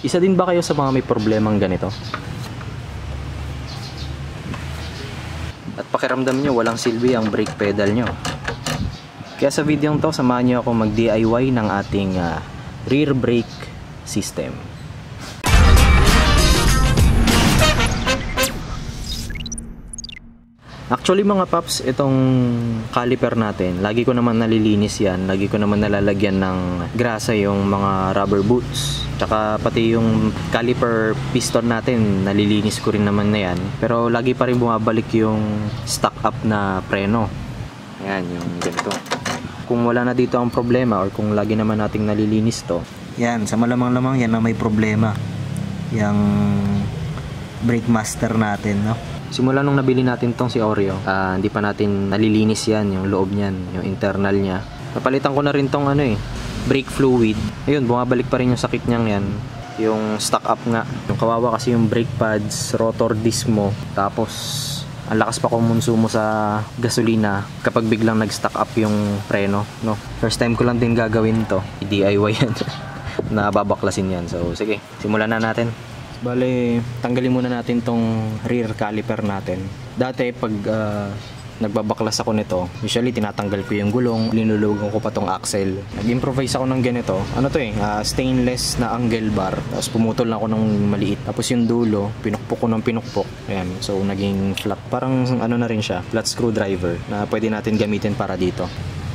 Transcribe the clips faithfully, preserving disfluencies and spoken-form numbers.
Isa din ba kayo sa mga may problemang ganito? At pakiramdam nyo walang silbi ang brake pedal nyo. Kaya sa video to, samahan nyo ako mag D I Y ng ating uh, rear brake system. Actually mga paps, itong caliper natin, lagi ko naman nalilinis yan. Lagi ko naman nalalagyan ng grasa yung mga rubber boots. Tsaka pati yung caliper piston natin, nalilinis ko rin naman na yan. Pero lagi pa rin bumabalik yung stock up na preno. Ayan, yung ganito. Kung wala na dito ang problema or kung lagi naman nating nalilinis to, yan, sa malamang-lamang yan na may problema. Yung brake master natin, no? Simula nung nabili natin tong si Oreo, uh, hindi pa natin nalilinis yan, yung loob niyan, yung internal niya. Napalitan ko na rin tong ano eh, brake fluid. Ayun, bumabalik pa rin yung sakit niyang yan. Yung stock up nga. Yung kawawa kasi yung brake pads, rotor disc mo. Tapos, ang lakas pa kumonsumo sa gasolina kapag biglang nag-stock up yung preno, no? First time ko lang din gagawin to. I-D I Y yan. Nababaklasin yan. So, sige, simulan na natin. Bale, tanggalin muna natin tong rear caliper natin. Dati pag uh, nagbabaklas ako nito, usually tinatanggal ko yung gulong, linulugan ko pa tong axle. Nag-improvise ako ng ganito. Ano to eh, uh, stainless na angle bar. Tapos pumutol na ako ng maliit. Tapos yung dulo, pinukpok ko ng pinukpok. Ayan, so naging flat. Parang ano na rin siya, flat screwdriver na pwede natin gamitin para dito.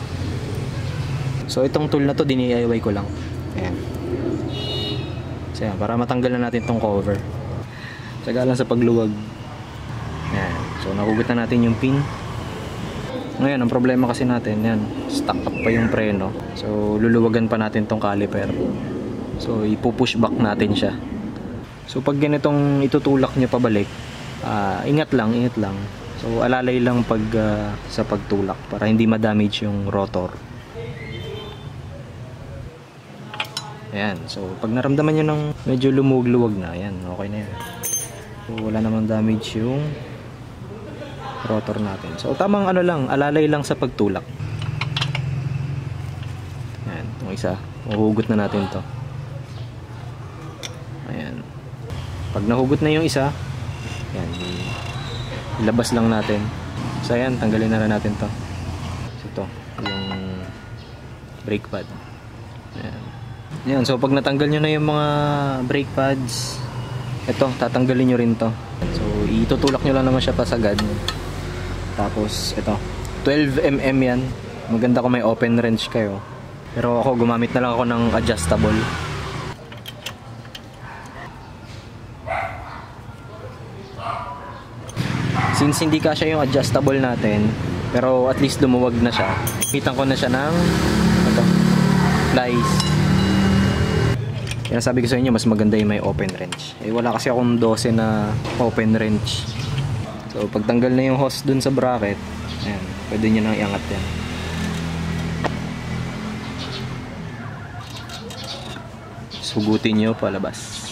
So itong tool na to, D I Y ko lang. Ayan. So yan, para matanggal na natin tong cover. Tsaga lang sa pagluwag. Yan. So nahugot na natin yung pin. Ngayon, ang problema kasi natin, yan, stuck up pa yung preno. So luluwagan pa natin tong caliper. So ipupush back natin siya. So pag ganitong itutulak niya pabalik, uh, ingat lang, ingat lang. So alalay lang pag uh, sa pagtulak para hindi ma-damage yung rotor. Ayan, so pag naramdaman nyo ng medyo lumuwag-luwag na, ayan, okay na yan. So wala namang damage yung rotor natin. So tamang ano lang, alalay lang sa pagtulak. Ayan, itong isa, mahugot na natin to. Ayan. Pag nahugot na yung isa, ayan, ilabas lang natin. So ayan, tanggalin na lang natin to. So ito, yung brake pad. Ayan. Yan, so pag natanggal nyo na yung mga brake pads, ito, tatanggalin nyo rin to. So itutulak nyo lang naman siya pasagad. Tapos ito, twelve millimeter yan. Maganda kung may open wrench kayo. Pero ako gumamit na lang ako ng adjustable. Since hindi kasya yung adjustable natin, pero at least lumuwag na siya, hitan ko na siya ng ito, plies. Kaya sabi ko sa inyo, mas maganda yung may open wrench. Eh wala kasi akong twelve na open wrench. So pag tanggal na yung hose dun sa bracket, ayan, pwede nyo nang iangat yan. Sugutin nyo palabas.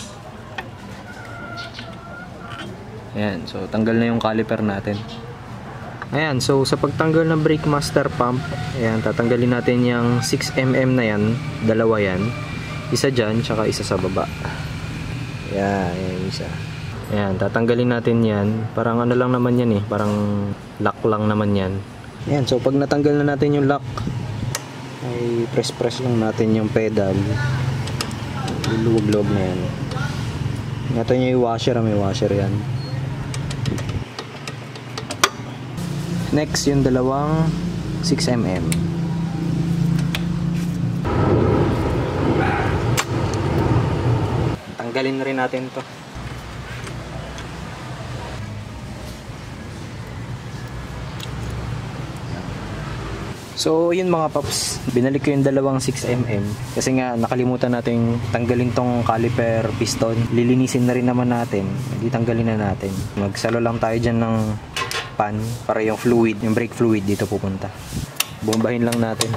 Ayan, so tanggal na yung caliper natin. Ayan, so sa pagtanggal ng brake master pump, ayan, tatanggalin natin yung six millimeter na yan, dalawa yan. Isa dyan, tsaka isa sa baba. Ayan, ayan, isa. Ayan, tatanggalin natin yan. Parang ano lang naman yan eh. Parang lock lang naman yan. Ayan, so pag natanggal na natin yung lock, ay press-press lang natin yung pedal. Luluwag-luwag na yan. Ito nyo yung washer, may washer yan. Next, yung dalawang six millimeter. Tanggalin na rin natin to. So yun mga paps, binalik ko yung dalawang six millimeter kasi nga nakalimutan natin tanggalin tong caliper piston. Lilinisin na rin naman natin, hindi tanggalin na natin. Magsalo lang tayo dyan ng pan para yung fluid, yung brake fluid dito pupunta. Bombahin lang natin.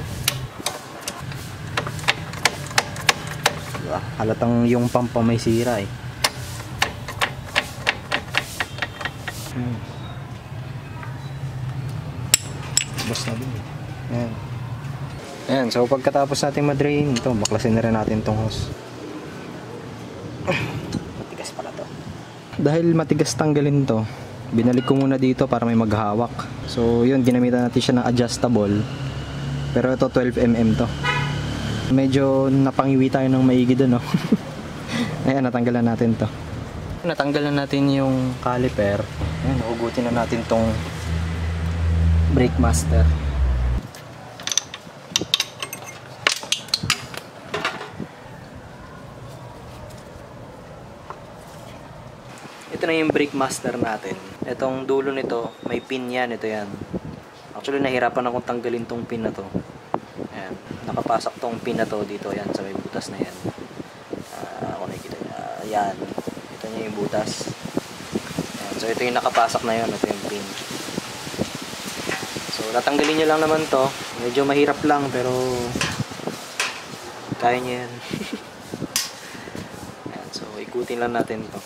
Diba? Halatang yung pump pa may sira eh. Hmm. Basta din eh. Ayan. Ayan, so pagkatapos natin ma-drain, ito, baklasin na rin natin itong hose. Matigas pala to. Dahil matigas tanggalin to, binalik ko muna dito para may maghawak. So yun, ginamitan natin siya ng adjustable. Pero ito twelve millimeter to. Medyo napangiwi tayo ng maigi doon, no? Ayan, natanggalan natin to. Natanggalan natin yung caliper. Ayan, nahugutin na natin tong brake master. Ito na yung brake master natin. Itong dulo nito, may pin yan. Ito yan. Actually, nahirapan akong tanggalin tong pin na to. Ayan. Nakapasok tong pin na to dito. Ayan, sa may butas na yan. Uh, ako nakikita niya. Ayan. Ito niya yung butas. Ayan. So, ito yung nakapasok na yun. Ito yung pin. So, natanggalin nyo lang naman to. Medyo mahirap lang, pero kaya nyo yan. Ayan. So, ikutin lang natin to.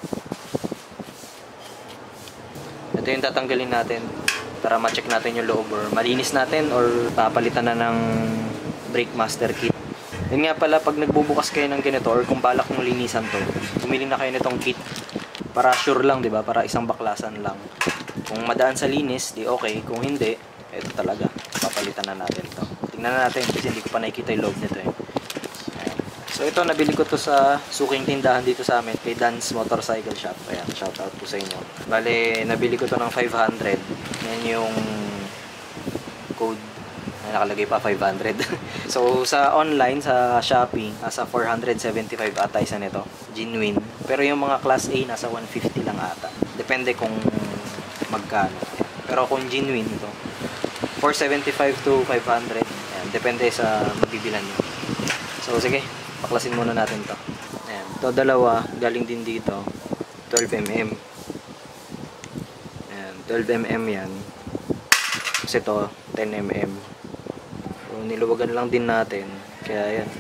Ito yung tatanggalin natin para ma-check natin yung loob or malinis natin or papalitan na ng brake master kit. Yun nga pala, pag nagbubukas kayo ng ganito or kung balak mong linisan to, bumili na kayo nitong kit para sure lang, di ba? Para isang baklasan lang. Kung madaan sa linis, di okay. Kung hindi, ito talaga. Papalitan na natin to. Tingnan na natin kasi hindi ko pa nakikita yung loob nito eh. So ito, nabili ko to sa suking tindahan dito sa amin, kay Dan's Motorcycle Shop. Ayan, shout out po sa inyo. Bale, nabili ko to ng five hundred. Yan yung code. Ay, nakalagay pa five hundred. So sa online, sa Shopee, nasa four hundred seventy-five ata isa nito. Genuine. Pero yung mga class A, nasa one fifty lang ata. Depende kung magkano. Pero kung genuine ito, four seventy-five to five hundred. Ayan, depende sa mabibilan nyo. So sige, paklasin muna natin to. Ayan. Ito dalawa, galing din dito. twelve millimeter. Ayan, twelve millimeter yan. Kasi ito, ten millimeter. So, niluwagan lang din natin. Kaya yan.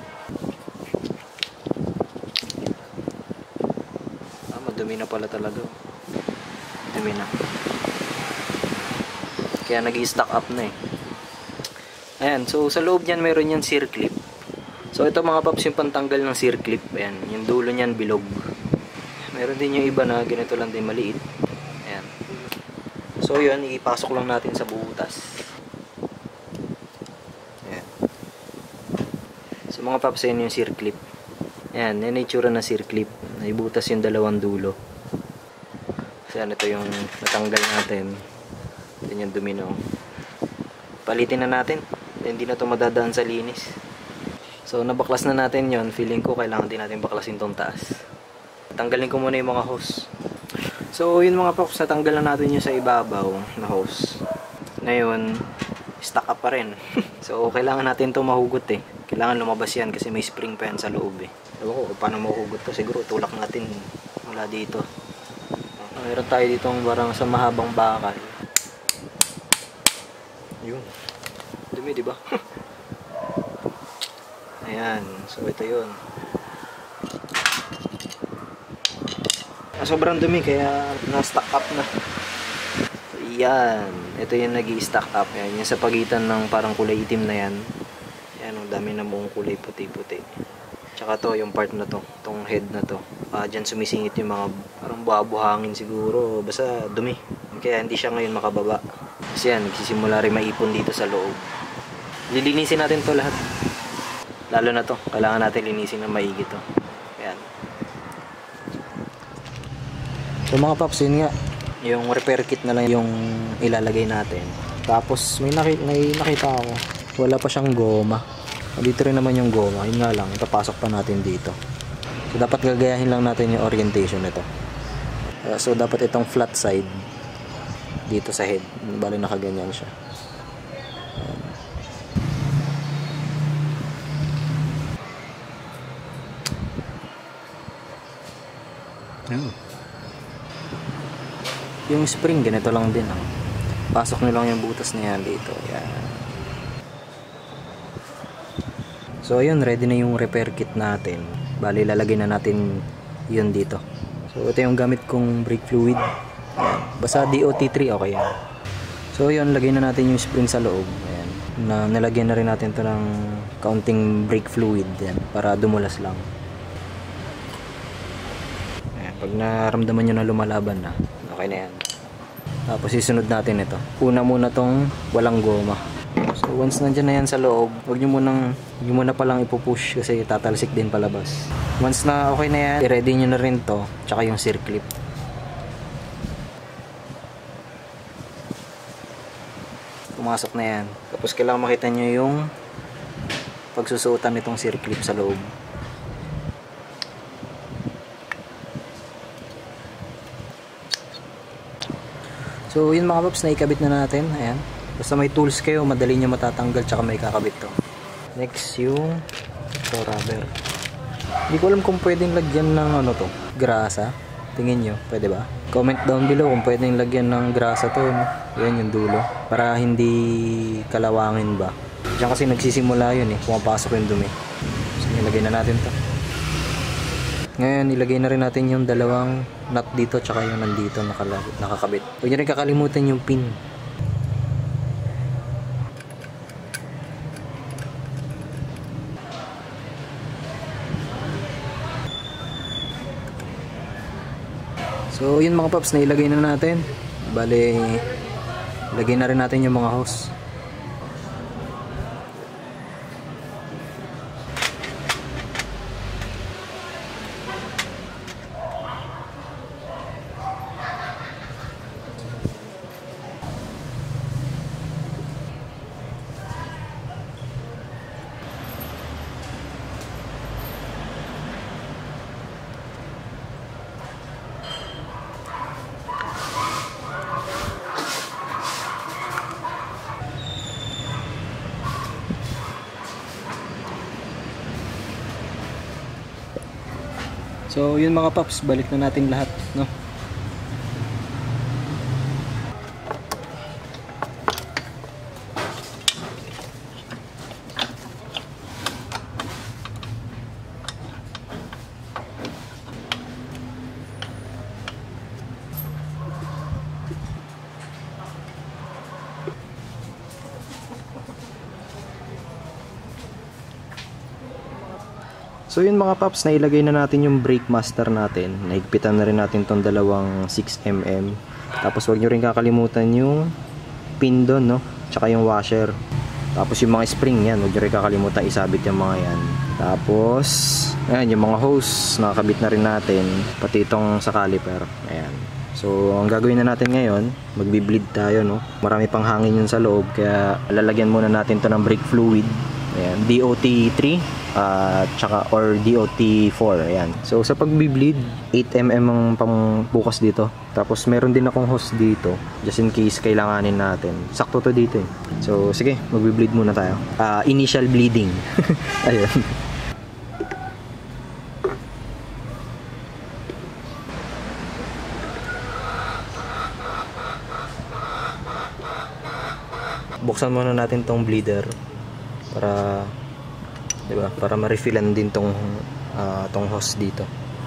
Ah, madumi na pala talaga. Dumi na. Kaya nag-i-stack up na eh. Ayan, so sa loob niyan meron yan circlip. So ito mga paps yung pantanggal ng circlip. Ayan, yung dulo niyan bilog. Meron din yung iba na ganito lang din maliit. Ayan. So yun, ipasok lang natin sa butas. Ayan. So mga paps, yun yung circlip. Ayan, yan yung itsura na circlip. Naibutas yung dalawang dulo. So yan, ito yung natanggal natin. Ito yung dumino. Palitin na natin. Hindi na ito madadaan sa linis. So, nabaklas na natin yon. Feeling ko, kailangan din natin baklasin tong taas. Tanggalin ko muna yung mga hose. So, yun mga pops, natanggal na natin yung sa ibabaw na hose. Ngayon, stuck up pa rin. So, kailangan natin to mahugot eh. Kailangan lumabas yan kasi may spring pa yan sa loob eh. Ewan ko, paano mahugot to? Siguro, tulak natin mula dito. Mayroon tayo ditong barang sa mahabang bakal. Yun. Dumi, di ba? Ayan, so ito yun. Ah, sobrang dumi kaya na-stack up na. So, yan, ito yung nag-i-stack up. Yan, yung sa pagitan ng parang kulay itim na yan. Yan, ang dami na buong kulay puti-puti. Tsaka to, yung part na to, tong head na to. Ah, dyan sumisingit yung mga parang buha-buhangin siguro. Basta dumi. Kaya hindi siya ngayon makababa. Kasi yan, nagsisimula rin maipon dito sa loob. Lilinisin natin to lahat. Lalo na to, kailangan natin linisin ng maigi to. Ayan. So mga paps, yun nga, yung repair kit na lang yung ilalagay natin. Tapos may nakita, may nakita ako, wala pa siyang goma. Dito rin naman yung goma, yun nga lang, ipapasok pa natin dito. So dapat gagayahin lang natin yung orientation nito. Uh, so dapat itong flat side dito sa head, bali nakaganyan siya. Oh. Yung spring ganito lang din ah. Pasok nyo lang yung butas na yan dito. Yan. So ayun, ready na yung repair kit natin. Bali lalagay na natin yun dito. So ito yung gamit kong brake fluid. Yan. Basta D O T three okay yan. So yun, lagay na natin yung spring sa loob. Ayan. Na, nalagyan na rin natin to ng kaunting brake fluid yan, para dumulas lang. Pag naramdaman nyo na lumalaban na, okay na yan. Tapos isunod natin ito. Una muna tong walang goma. So once nandyan na yan sa loob, huwag nyo munang, huwag nyo muna palang ipupush kasi tatalsik din palabas. Once na okay na yan, i-ready nyo na rin to, tsaka yung circlip. Pumasok na yan. Tapos kailangan makita nyo yung pagsusuotan nitong circlip sa loob. So yun mga paps, naikabit na natin. Ayan. Basta may tools kayo, madali nyo matatanggal tsaka may kakabit to. Next yung ito, rubber. Hindi ko alam kung pwedeng lagyan ng ano to, grasa. Tingin nyo, pwede ba? Comment down below kung pwedeng lagyan ng grasa to, no? Yan yung dulo. Para hindi kalawangin ba. Diyan kasi nagsisimula yun eh, pumapasok yung dumi. So nilagay na natin to. Ngayon, ilagay na rin natin yung dalawang nut dito tsaka yung nandito nakakabit. Huwag nyo rin kakalimutan yung pin. So, yun mga paps, na ilagay na natin. Bale, ilagay na rin natin yung mga hose. So yun mga paps, balik na natin lahat, no? So yun mga paps, nailagay na natin yung brake master natin. Naigpitan na rin natin tong dalawang six millimeter. Tapos wag nyo rin kakalimutan yung pin doon, no? Tsaka yung washer. Tapos yung mga spring yan, wag nyo rin kakalimutan isabit yung mga yan. Tapos, ayan, yung mga hose, nakakabit na rin natin. Pati itong sa caliper. Ayan. So, ang gagawin na natin ngayon, magbi-bleed tayo, no? Marami pang hangin yun sa loob, kaya lalagyan muna natin to ng brake fluid. Ayan, D O T three uh, tsaka or D O T four. Ayan. So sa pagbi-bleed, eight millimeter ang pambukas dito. Tapos meron din akong hose dito just in case kailanganin natin. Sakto to dito eh. So sige, magbi-bleed muna tayo. Uh, initial bleeding. Ayun. Buksan muna natin tong bleeder para, di ba, para ma-refillan din tong uh, tong hose dito.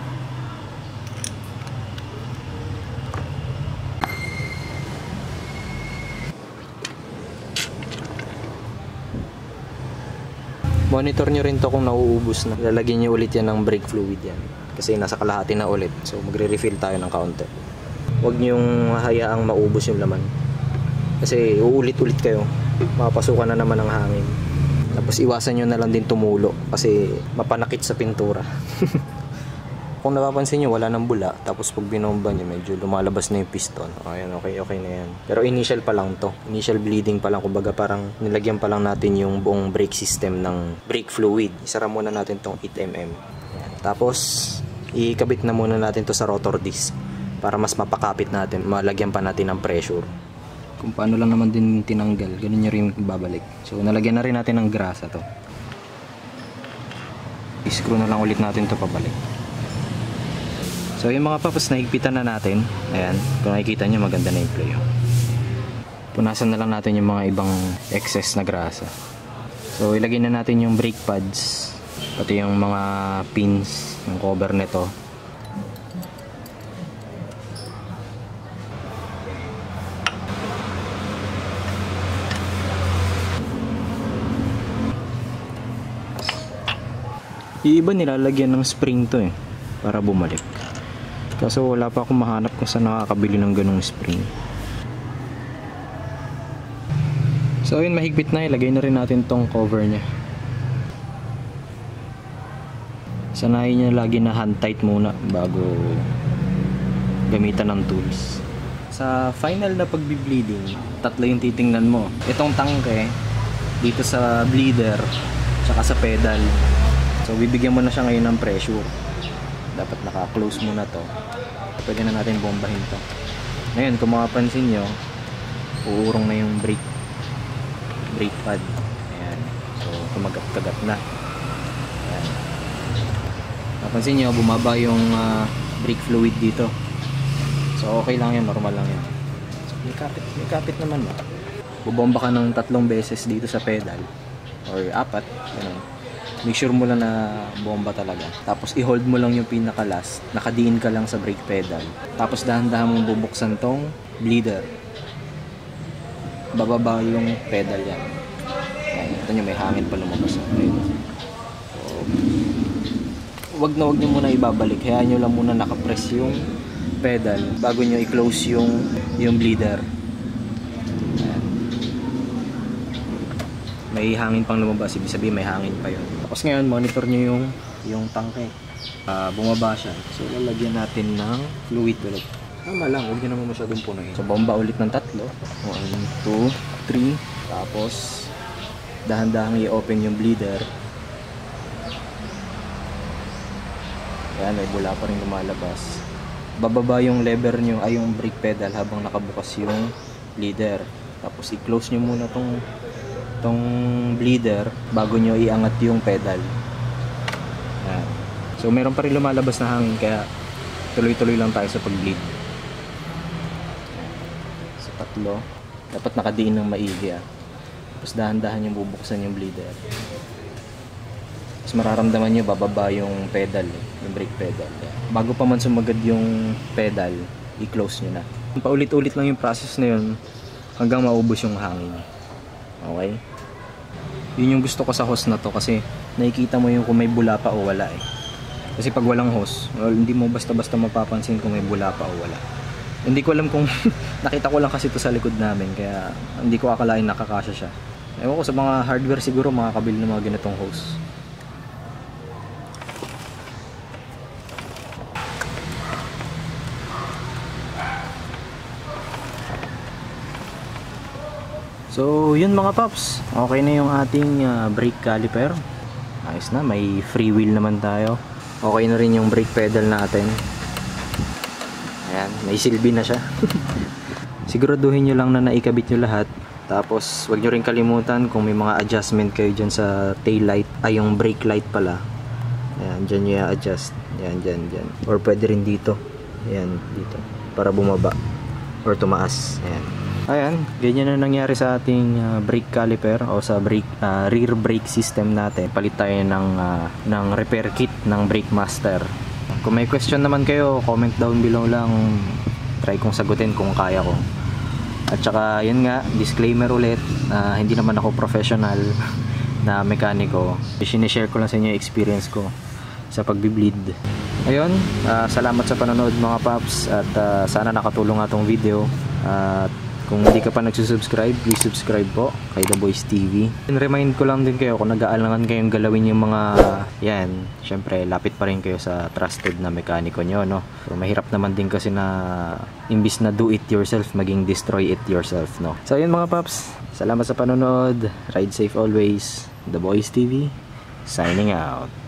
Monitor nyo rin to kung nauubos na. Lalagyan nyo ulit yan ng brake fluid yan. Kasi nasa kalahati na ulit. So magre-refill tayo ng counter. Huwag nyong hayaang maubos yung laman. Kasi uulit-ulit kayo. Mapasukan na naman ng hangin. Tapos iwasan nyo na lang din tumulo. Kasi mapanakit sa pintura. Kung napapansin nyo, wala nang bula. Tapos pag binomba nyo, medyo lumalabas na yung piston. Ayan, okay, okay na yan. Pero initial pa lang to. Initial bleeding pa lang. Kumbaga parang nilagyan pa lang natin yung buong brake system ng brake fluid. Isara muna natin tong eight millimeter. Ayan. Tapos, ikabit na muna natin to sa rotor disc. Para mas mapakapit natin. Malagyan pa natin ng pressure. Kung paano lang naman din tinanggal, ganun nyo rin babalik. So, nalagyan na rin natin ng grasa to. I-screw na lang ulit natin to pabalik. So yung mga papas, nahigpitan na natin. Ayan, kung nakikita nyo, maganda na yung play. Punasan na lang natin yung mga ibang excess na grasa. So ilagay na natin yung brake pads, pati yung mga pins, yung cover nito. Yung iba nilalagyan ng spring to eh, para bumalik. Kaso wala pa akong mahanap kung saan nakakabili ng ganung spring. So yun, mahigpit na. Ilagay na rin natin tong cover nya. Sanayin nyo lagi na hand tight muna bago gamitan ng tools. Sa final na pagbi-bleeding, tatlo yung titingnan mo. Itong tangke, dito sa bleeder, tsaka sa pedal. So bibigyan mo na siya ngayon ng pressure. Dapat naka-close muna to. Pwede na natin bombahin to. Ngayon, kung makapansin nyo, uurong na yung brake brake pad. Ayan. So kumagat-kagat na. Ayan. Napansin nyo, bumaba yung uh, brake fluid dito. So okay lang yan, normal lang yan. So, may kapit, may kapit naman. No? Bubomba ka ng tatlong beses dito sa pedal or apat, ganun. Make sure mo lang na bomba talaga. Tapos i-hold mo lang yung pinaka last. Nakadiin ka lang sa brake pedal. Tapos dahan-dahan mong bubuksan tong bleeder. Bababa yung pedal yan. Ayan, ito nyo, may hangin pa lumabas. Okay. So, wag na wag nyo muna ibabalik. Hayaan nyo lang muna nakapress yung pedal bago nyo i-close yung yung bleeder. Ayan. May hangin pang lumabas, ibig sabihin may hangin pa yun. Tapos ngayon monitor nyo yung yung tangke. Uh, bumaba siya. So lalagyan natin ng fluid ulit. Tama lang, huwag nyo naman masyadong punuin. So bomba ulit ng tatlo. one, two, three. Tapos dahan-dahan i-open yung bleeder. Ayan, may bula pa rin lumalabas. Bababa yung lever nyo, ay yung brake pedal habang nakabukas yung bleeder. Tapos i-close nyo muna tong tong bleeder bago nyo iangat yung pedal. Ayan. So meron pa rin lumalabas na hangin kaya tuloy-tuloy lang tayo sa pag-bleed. So tatlo, dapat nakadiin ng maigi ah. Tapos dahan-dahan yung bubuksan yung bleeder. Tapos mararamdaman nyo bababa yung pedal, yung brake pedal. Bago pa man sumagad yung pedal, i-close nyo na. Paulit-ulit lang yung process na yun hanggang maubos yung hangin. Okay? Yun yung gusto ko sa hose na to kasi nakikita mo yung kung may bula pa o wala eh. Kasi pag walang hose, well, hindi mo basta-basta mapapansin kung may bula pa o wala. Hindi ko alam kung nakita ko lang kasi ito sa likod namin kaya hindi ko akalain nakakasya siya. Ewan ko sa mga hardware siguro makakabili ng mga ganitong hose. So yun mga paps, okay na yung ating uh, brake caliper. Ayos na, may free wheel naman tayo. Okay na rin yung brake pedal natin. Ayan, may silbi na siya. Siguraduhin nyo lang na naikabit nyo lahat. Tapos wag nyo rin kalimutan kung may mga adjustment kayo dyan sa tail light, ay yung brake light pala. Ayan, dyan nyo i-adjust. Ayan, dyan, dyan. Or pwede rin dito. Ayan, dito. Para bumaba or tumaas. Ayan. Ayan, ganyan na nangyari sa ating uh, brake caliper o sa brake, uh, rear brake system natin. Palit tayo ng, uh, ng repair kit ng Brake Master. Kung may question naman kayo, comment down below lang. Try kong sagutin kung kaya ko. At saka yun nga, disclaimer ulit, uh, hindi naman ako professional na mekaniko. Sinishare ko lang sa inyo yung experience ko sa pagbi-bleed. Ayun, uh, salamat sa panonood mga paps at uh, sana nakatulong atong video. At uh, kung hindi ka pa nagsusubscribe, please subscribe po kay The Boys T V. And remind ko lang din kayo kung nag-aalangan kayong galawin yung mga yan, syempre lapit pa rin kayo sa trusted na mekaniko nyo, no? So mahirap naman din kasi na imbis na do it yourself, maging destroy it yourself, no? So yun mga paps, salamat sa panonood. Ride safe always. The Boys T V signing out.